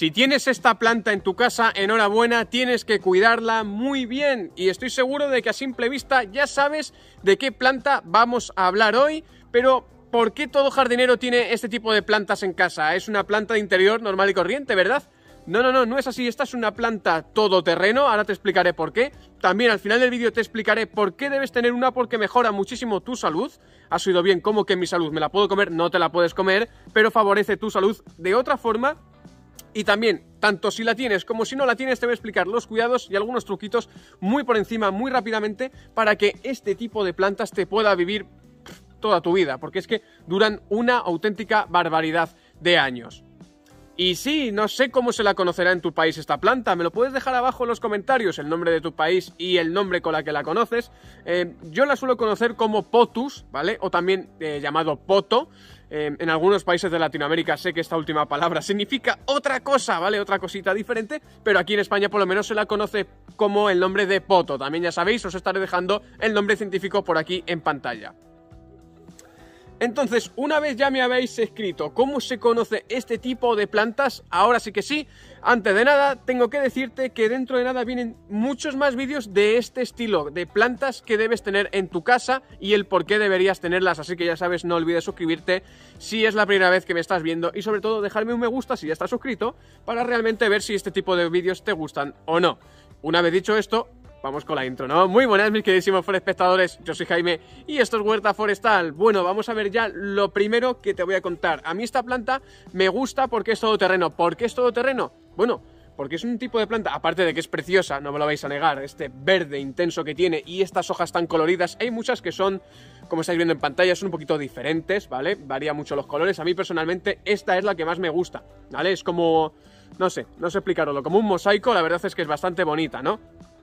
Si tienes esta planta en tu casa, enhorabuena, tienes que cuidarla muy bien. Y estoy seguro de que a simple vista ya sabes de qué planta vamos a hablar hoy, pero ¿por qué todo jardinero tiene este tipo de plantas en casa? Es una planta de interior normal y corriente, ¿verdad? No es así, esta es una planta todoterreno, ahora te explicaré por qué. También al final del vídeo te explicaré por qué debes tener una, porque mejora muchísimo tu salud. Has oído bien, ¿cómo que mi salud? ¿Me la puedo comer? No te la puedes comer, pero favorece tu salud de otra forma. Y también, tanto si la tienes como si no la tienes, te voy a explicar los cuidados y algunos truquitos muy por encima, muy rápidamente, para que este tipo de plantas te pueda vivir toda tu vida, porque es que duran una auténtica barbaridad de años. Y sí, no sé cómo se la conocerá en tu país esta planta, me lo puedes dejar abajo en los comentarios, el nombre de tu país y el nombre con la que la conoces. Yo la suelo conocer como potus, ¿vale? O también llamado poto. En algunos países de Latinoamérica sé que esta última palabra significa otra cosa, ¿vale? Otra cosita diferente, pero aquí en España por lo menos se la conoce como el nombre de poto. También ya sabéis, os estaré dejando el nombre científico por aquí en pantalla. Entonces, una vez ya me habéis escrito cómo se conoce este tipo de plantas, ahora sí que sí, antes de nada tengo que decirte que dentro de nada vienen muchos más vídeos de este estilo, de plantas que debes tener en tu casa y el por qué deberías tenerlas, así que ya sabes, no olvides suscribirte si es la primera vez que me estás viendo y sobre todo dejarme un me gusta si ya estás suscrito para realmente ver si este tipo de vídeos te gustan o no. Una vez dicho esto, vamos con la intro, ¿no? Muy buenas, mis queridísimos forespectadores, yo soy Jaime y esto es Huerta Forestal. Bueno, vamos a ver ya lo primero que te voy a contar. A mí esta planta me gusta porque es todoterreno. ¿Por qué es todoterreno? Bueno, porque es un tipo de planta, aparte de que es preciosa, no me lo vais a negar, este verde intenso que tiene y estas hojas tan coloridas, hay muchas que son, como estáis viendo en pantalla, son un poquito diferentes, ¿vale? Varía mucho los colores. A mí personalmente esta es la que más me gusta, ¿vale? Es como, no sé explicaroslo, como un mosaico, la verdad es que es bastante bonita, ¿no?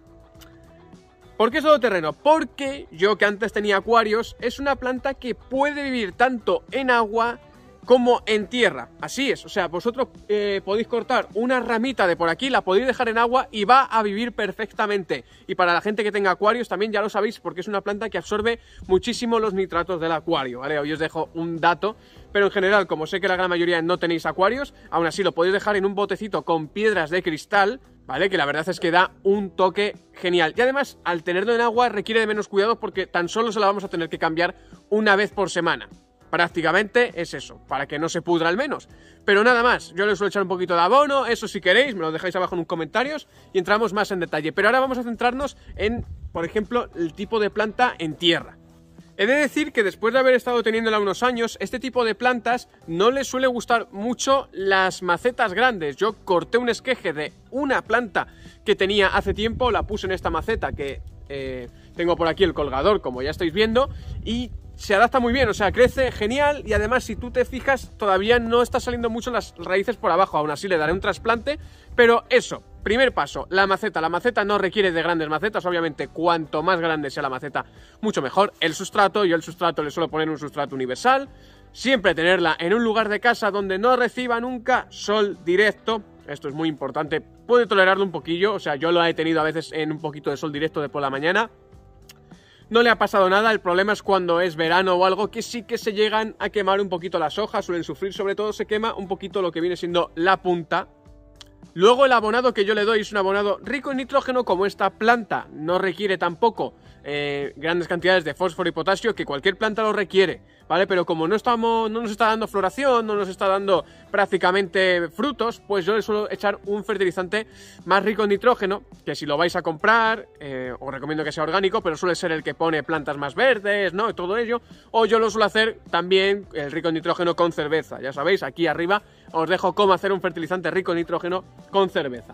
¿Por qué es todoterreno? Porque yo, que antes tenía acuarios, es una planta que puede vivir tanto en agua como en tierra. Así es, o sea, vosotros podéis cortar una ramita de por aquí, la podéis dejar en agua y va a vivir perfectamente. Y para la gente que tenga acuarios también ya lo sabéis, porque es una planta que absorbe muchísimo los nitratos del acuario, ¿vale? Hoy os dejo un dato, pero en general, como sé que la gran mayoría no tenéis acuarios, aún así lo podéis dejar en un botecito con piedras de cristal, ¿vale? Que la verdad es que da un toque genial. Y además, al tenerlo en agua requiere de menos cuidados porque tan solo se la vamos a tener que cambiar una vez por semana. Prácticamente es eso, para que no se pudra al menos. Pero nada más, yo le suelo echar un poquito de abono, eso si queréis, me lo dejáis abajo en los comentarios y entramos más en detalle. Pero ahora vamos a centrarnos en, por ejemplo, el tipo de planta en tierra. He de decir que después de haber estado teniéndola unos años, este tipo de plantas no les suele gustar mucho las macetas grandes. Yo corté un esqueje de una planta que tenía hace tiempo, la puse en esta maceta que tengo por aquí el colgador, como ya estáis viendo, y se adapta muy bien, o sea, crece genial y además si tú te fijas todavía no está saliendo mucho las raíces por abajo, aún así le daré un trasplante, pero eso, primer paso, la maceta no requiere de grandes macetas, obviamente cuanto más grande sea la maceta mucho mejor. El sustrato, yo el sustrato le suelo poner un sustrato universal, siempre tenerla en un lugar de casa donde no reciba nunca sol directo, esto es muy importante, puede tolerarlo un poquillo, o sea, yo lo he tenido a veces en un poquito de sol directo de por la mañana. No le ha pasado nada, el problema es cuando es verano o algo que sí que se llegan a quemar un poquito las hojas, suelen sufrir, sobre todo se quema un poquito lo que viene siendo la punta. Luego el abonado que yo le doy es un abonado rico en nitrógeno, como esta planta no requiere tampoco grandes cantidades de fósforo y potasio, que cualquier planta lo requiere, ¿vale? Pero como no nos está dando floración, no nos está dando prácticamente frutos, pues yo le suelo echar un fertilizante más rico en nitrógeno, que si lo vais a comprar, os recomiendo que sea orgánico, pero suele ser el que pone plantas más verdes, ¿no? Y todo ello, o yo lo suelo hacer también el rico en nitrógeno con cerveza, ya sabéis, aquí arriba os dejo cómo hacer un fertilizante rico en nitrógeno con cerveza.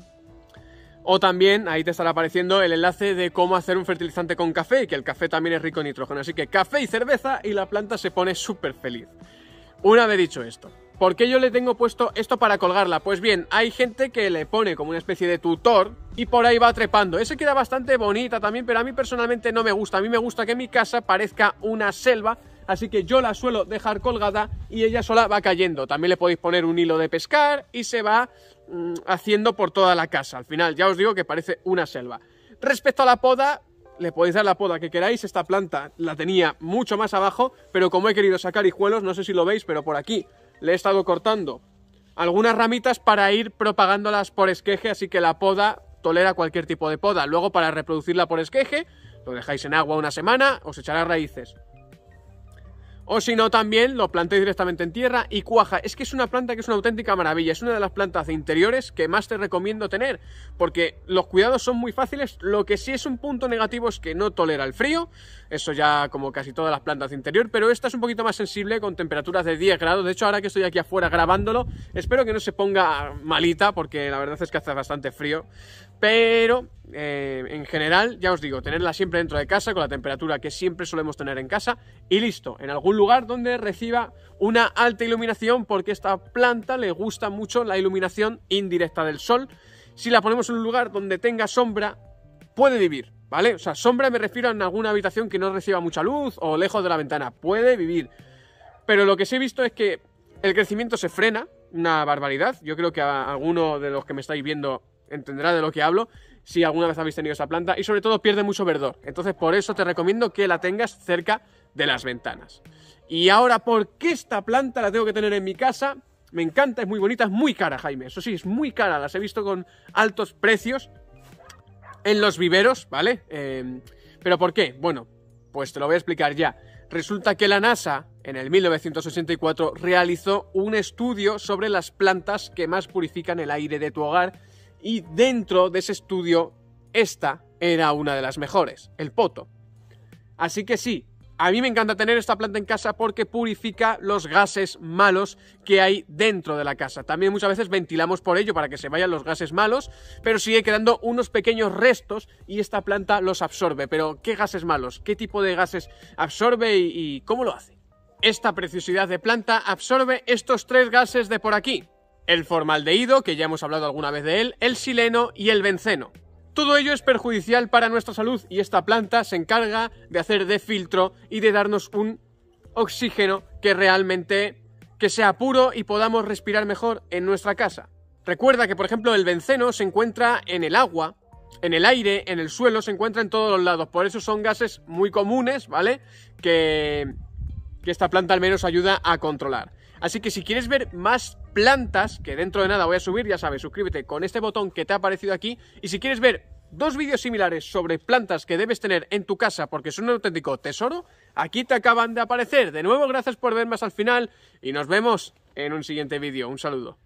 O también ahí te estará apareciendo el enlace de cómo hacer un fertilizante con café, y que el café también es rico en nitrógeno. Así que café y cerveza y la planta se pone súper feliz. Una vez dicho esto, ¿por qué yo le tengo puesto esto para colgarla? Pues bien, hay gente que le pone como una especie de tutor y por ahí va trepando. Ese queda bastante bonita también, pero a mí personalmente no me gusta. A mí me gusta que mi casa parezca una selva, así que yo la suelo dejar colgada y ella sola va cayendo. También le podéis poner un hilo de pescar y se va haciendo por toda la casa. Al final ya os digo que parece una selva. Respecto a la poda, le podéis dar la poda que queráis. Esta planta la tenía mucho más abajo, pero como he querido sacar hijuelos, no sé si lo veis, pero por aquí le he estado cortando algunas ramitas para ir propagándolas por esqueje, así que la poda tolera cualquier tipo de poda. Luego, para reproducirla por esqueje, lo dejáis en agua una semana, os echará raíces. O si no, también lo plantéis directamente en tierra y cuaja. Es que es una planta que es una auténtica maravilla. Es una de las plantas de interiores que más te recomiendo tener, porque los cuidados son muy fáciles. Lo que sí es un punto negativo es que no tolera el frío. Eso ya como casi todas las plantas de interior. Pero esta es un poquito más sensible, con temperaturas de 10 grados. De hecho, ahora que estoy aquí afuera grabándolo, espero que no se ponga malita, porque la verdad es que hace bastante frío. Pero en general, ya os digo, tenerla siempre dentro de casa, con la temperatura que siempre solemos tener en casa, y listo, en algún lugar donde reciba una alta iluminación, porque a esta planta le gusta mucho la iluminación indirecta del sol. Si la ponemos en un lugar donde tenga sombra, puede vivir, ¿vale? O sea, sombra me refiero a en alguna habitación que no reciba mucha luz o lejos de la ventana, puede vivir. Pero lo que sí he visto es que el crecimiento se frena, una barbaridad. Yo creo que a alguno de los que me estáis viendo entenderá de lo que hablo, si alguna vez habéis tenido esa planta, y sobre todo pierde mucho verdor. Entonces por eso te recomiendo que la tengas cerca de las ventanas. Y ahora, ¿por qué esta planta la tengo que tener en mi casa? Me encanta, es muy bonita, es muy cara, Jaime. Eso sí, es muy cara, las he visto con altos precios en los viveros, ¿vale? ¿Pero por qué? Bueno, pues te lo voy a explicar ya. Resulta que la NASA, en el 1984, realizó un estudio sobre las plantas que más purifican el aire de tu hogar. Y dentro de ese estudio, esta era una de las mejores, el poto. Así que sí, a mí me encanta tener esta planta en casa porque purifica los gases malos que hay dentro de la casa. También muchas veces ventilamos por ello para que se vayan los gases malos, pero sigue quedando unos pequeños restos y esta planta los absorbe. Pero, ¿qué gases malos? ¿Qué tipo de gases absorbe y cómo lo hace? Esta preciosidad de planta absorbe estos 3 gases de por aquí. El formaldehído, que ya hemos hablado alguna vez de él, el xileno y el benceno. Todo ello es perjudicial para nuestra salud y esta planta se encarga de hacer de filtro y de darnos un oxígeno que realmente sea puro y podamos respirar mejor en nuestra casa. Recuerda que, por ejemplo, el benceno se encuentra en el agua, en el aire, en el suelo, se encuentra en todos los lados. Por eso son gases muy comunes, ¿vale? Que esta planta al menos ayuda a controlar. Así que si quieres ver más plantas, que dentro de nada voy a subir, ya sabes, suscríbete con este botón que te ha aparecido aquí. Y si quieres ver 2 vídeos similares sobre plantas que debes tener en tu casa porque son un auténtico tesoro, aquí te acaban de aparecer. De nuevo, gracias por verme hasta el final y nos vemos en un siguiente vídeo. Un saludo.